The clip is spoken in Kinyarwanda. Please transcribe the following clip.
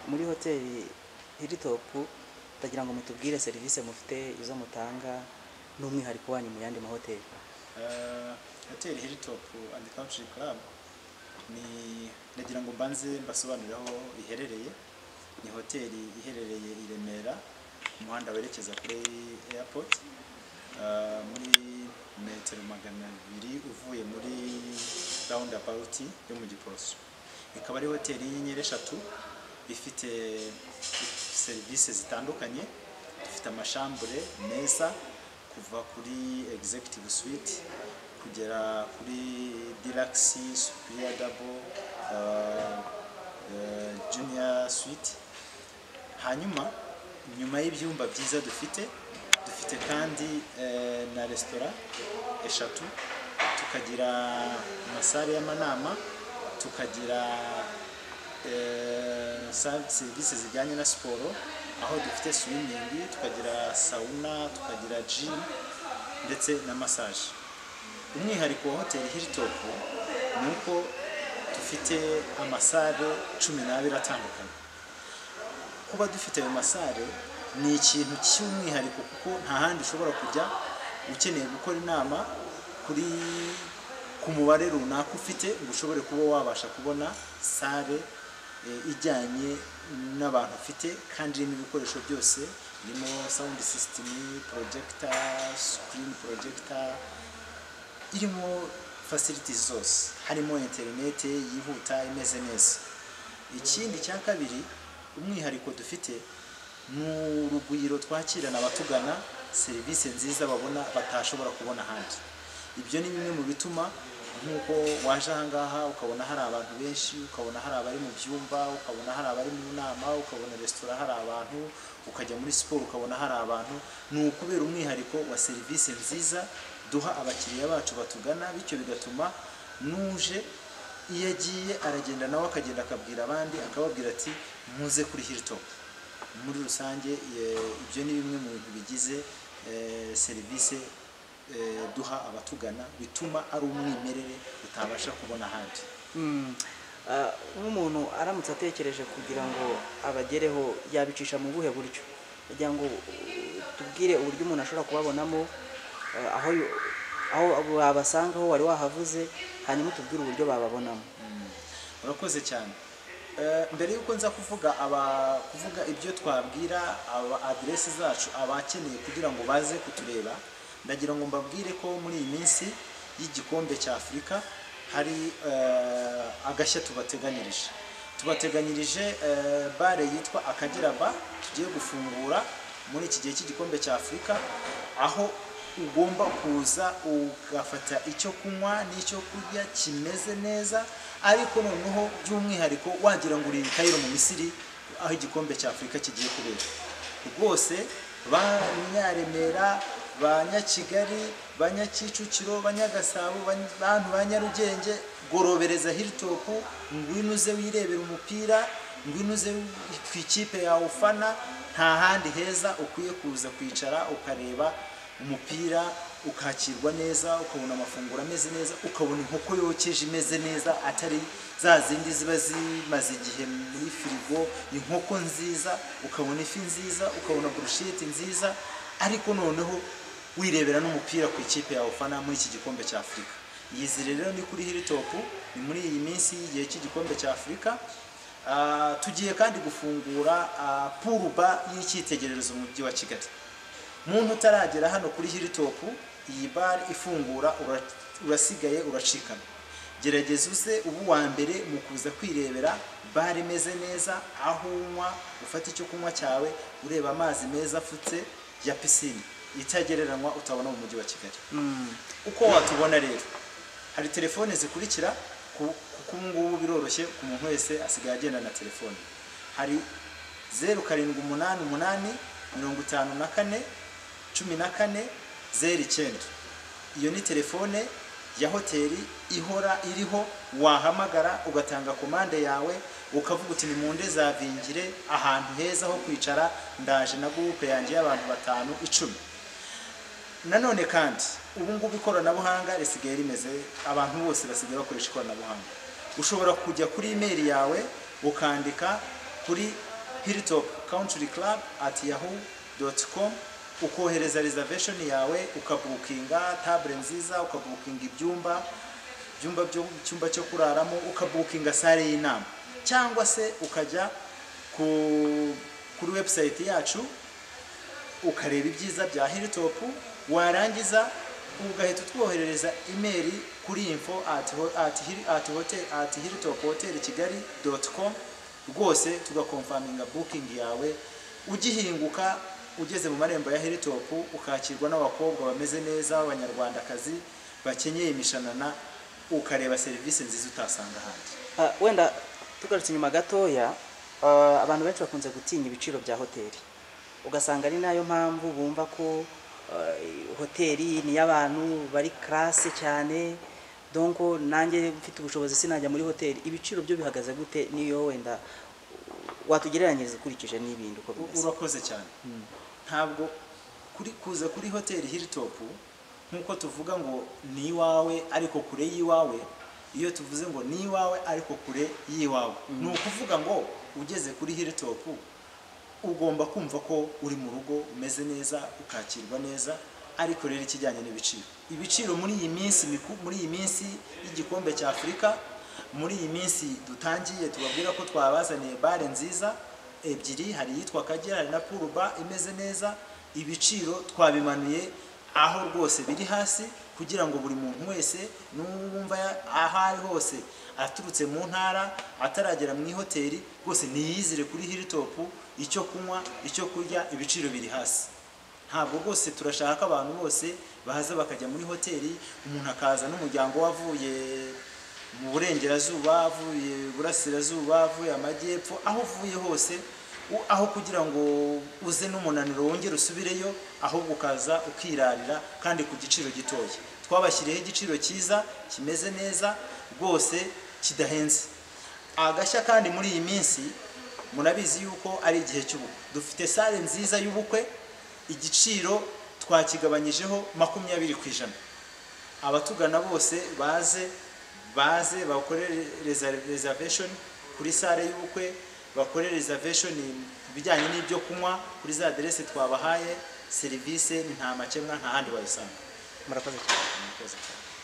muri hoteli Hilltop ndagira ngo mutubwire serivisi mufite izo mutanga n'umwihariko wanyu mu yandi mahoteli. Hoteli Hilltop and Country Club ni ndagira ngo mbanze mbasobanurire aho iherereye. Ni hoteli iherereye i Remera, umuhanda werekeza kuri airport, muri metero 200 uvuye muri roundabout yo mu Giporoso. Ikaba ari hoteli y'inyenyeri 3 ifite serivisi zitandukanye. Dufite amashambure meza kuva kuri executive suite kugera kuri deluxe, superior double, junior suite. Hanyuma nyuma y'ibyumba byiza dufite kandi na restaurant eshatu, tukagira amasare y'amanama, tukagira service zijyanye na siporo aho dufite swimming, tukagira sauna, tukagira gym ndetse na massage. Umwihariko wa hoteli Hilltop ni uko dufite amasare 12 atandukanye. Kuba dufite ayo masare ni ikintu cy'umwihariko kuko nta handi ushobora kujya ukeneye gukora inama ku mubare runaka ufite ngo ushobore kuba wabasha kubona sare ijyanye n'abantu ufite kandi irimo ibikoresho byose, irimo sound system, projector, screen projector, irimo facilities zose, harimo internet yihuta imeze neza. Ikindi cya kabiri umwihariko dufite mu rugwiro twakirana abatugana serivisi nziza babona batashobora kubona ahandi. Ibyo ni bimwe mu bituma nkuko waje ahangaha ukabona hari abantu benshi, ukabona hari abari mu byumba, ukabona hari abari mu nama, ukabona restaurant hari abantu, ukajya muri siporo ukabona hari abantu. Ni ukubera umwihariko wa serivisi nziza duha abakiriya bacu batugana, bityo bigatuma nuje iyo agiye aragenda nawe akagenda akabwira abandi akababwira ati muze kuri Hilltop. Muri rusange ibyo ni bimwe mu bintu bigize serivisi duha abatugana bituma ari umwimerere utabasha kubona ahandi. Nk'umuntu aramutse atekereje kugira ngo abagereho yabicisha mu buhe buryo? Kugira ngo tubwire uburyo umuntu ashobora kubabonamo, aho babasanga aho wari wahavuze, hanyuma tubwire uburyo bababonamo. Urakoze cyane. Mbere yuko nza kuvuga ibyo twabwira adresse zacu abakeneye kugira ngo baze kutureba, ndagira ngo mbabwire ko muri iyi minsi y'igikombe cya Afrika hari agashya tubateganyirije bare yitwa Akagera Bar tugiye gufungura muri iki gihe cy'igikombe cya Afrika, aho ugomba kuza ugafata icyo kunywa n'icyo kurya kimeze neza, ariko noneho by'umwihariko wagira ngo uri Cairo mu Misiri aho igikombe cya Afrika kigiye kubera. Rwose Banyaremera, Banyakigali, Banyakicukiro, Banyagasabo, bantu Banyarugenge, gorobereza Hilltop, ngwinuze wirebera umupira, ngwinuze ku ikipe yawe ufana. Nta handi heza ukwiye kuza kwicara ukareba umupira, ukakirwa neza, ukabona amafunguro ameze neza, ukabona inkoko yokeje imeze neza, atari za zindi ziba zimaze igihe muri firigo. Inkoko nziza, ukabona ifi nziza, ukabona bruschette nziza, ariko noneho wirebera n'umupira ku ikipe yawe ufana muri iki gikombe cya Afrika. Yizi rero ni kuri Hilltop, ni muri iyi minsi y'igihe cy'igikombe cya Afrika. Tugiye kandi gufungura pool bar y'icyitegererezo mu mujyi wa Kigali. Muntu utaragera hano kuri Hilltop, iyi bar ifungura urasigaye uracikana. Gerageza uze ubu wa mbere mu kuza kwirebera bar imeze neza, aho unywa ufata icyo kunywa cyawe, ureba amazi meza afutse ya piscine itagereranywa utabona mu mujyi wa Kigali. Uko watubona rero, hari telefone zikurikira kuko ngubu biroroshye ku muntu wese asigaye agenda na telefone. Hari 0788 54 14 09. Iyo ni telefone ya hoteli ihora iriho, wahamagara ugatanga komande yawe ukavuga uti ni munde zavingire ahantu heza ho kwicara, ndaje na groupe yanjye y'abantu 5-10. Nanone kandi ubu ngubu ikoranabuhanga risigaye rimeze, abantu bose basigaye bakoresha ikoranabuhanga. Ushobora kujya kuri email yawe ukandika kuri hilltopcountryclub@yahoo.com, ukohereza reservation yawe, ukabukinga table nziza, ukabukinga ibyumba icyumba cyo kuraramo, ukabukinga sale y'inama, cyangwa se ukajya kuri website yacu ukareba ibyiza bya Hilltop, warangiza ugahita utwoherereza email kuri info@hilltophotelkigali.com, rwose tugakonfaminga booking yawe. Ugihinguka ugeze mu marembo ya Hilltop ukakirwa n'abakobwa bameze neza b'abanyarwandakazi bakenyeye imishanana, ukareba serivisi nziza utasanga ahandi. Wenda tugarutse inyuma gatoya, abantu benshi bakunze gutinya ibiciro bya hoteli, ugasanga ari nayo mpamvu bumva ko hoteli ni y'abantu bari classe cyane, donc nanjye mfite ubushobozi sinajya muri hoteli. Ibiciro byo bihagaze gute niyo wenda watugereranyiriza ukurikije n'ibindi uko bimeze? Urakoze cyane. Ntabwo kuza kuri hoteli Hilltop nkuko tuvuga ngo ni iwawe ariko kure y'iwawe, iyo tuvuze ngo ni iwawe ariko kure y'iwawe, ni ukuvuga ngo ugeze kuri Hilltop ugomba kumva ko uri mu rugo umeze neza, ukakirwa neza. Ariko rero ikijyanye ibiciro muri iyi minsi y'igikombe cya Afurika, muri iyi minsi dutangiye tubabwira ko twabazaniye bare nziza ebyiri, hari yitwa Akagera, hari na Puruba imeze neza. Ibiciro twabimanuye aho rwose biri hasi, kugira ngo buri muntu wese n'umva aho ari hose aturutse mu ntara ataragera mu hoteli rwose niyizire kuri Hilltop, icyo kunywa icyo kurya ibiciro biri hasi. Ntabwo rwose turashaka abantu bose baza bakajya muri hoteli, umuntu akaza n'umuryango wavuye mu burengerazuba, avuye burasirazuba, avuye amajyepfo, aho uvuye hose, aho kugira ngo uze n'umunaniro wongere usubireyo, ahubwo ukaza ukirarira kandi ku giciro gitoya. Twabashyiriyeho igiciro cyiza kimeze neza rwose kidahenze. Agashya kandi muri iyi minsi munabizi yuko ari igihe cy'ubukwe, dufite sale nziza y'ubukwe, igiciro twakigabanyijeho 20%. Abatugana bose baze bakorere reservation kuri sale y'ubukwe, bakorere reservation bijyanye n'ibyo kunywa kuri za adresse twabahaye. Service ni nta makemwa, nta handi wayisanga. Murakoze cyane.